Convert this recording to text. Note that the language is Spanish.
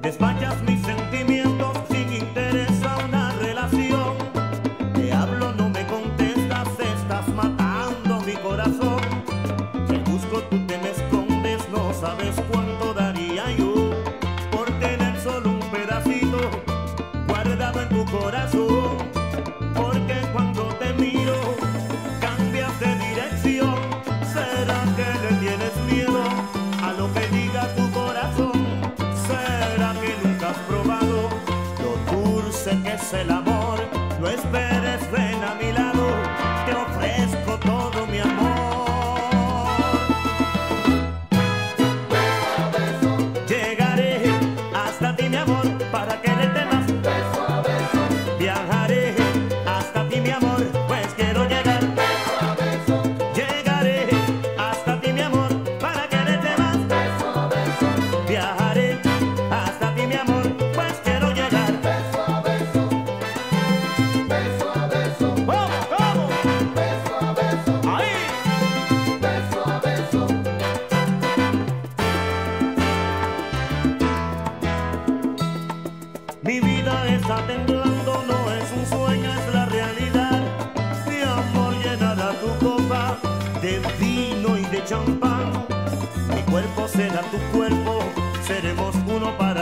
Despachas mis sentimientos sin interés a una relación. Te hablo, no me contestas, estás matando mi corazón. Te busco, tú te me escondes, no sabes cuánto daría yo por tener solo un pedacito guardado en tu corazón. Porque cuando te miro cambias de dirección. ¿Será que le tienes miedo a lo que diga tu corazón? ¿Será que nunca has probado lo dulce que es el amor? No esperes, ven a mi lado, te ofrezco todo mi amor. Beso a beso, Llegaré hasta ti, mi amor, para que le temas. beso a beso, Viajaré hasta ti, mi amor, pues quiero llegar. beso a beso, Llegaré hasta ti, mi amor, para que le temas. beso a beso, Viajaré hasta ti, mi amor, pues quiero llegar. beso a beso, beso a beso, ¡Vamos, vamos! beso a beso, ¡Ahí! beso a beso. Mi vida está temblando, no es un sueño, es la realidad. Mi amor, llenará tu copa de vino y de champán. Mi cuerpo será tu cuerpo, seremos uno para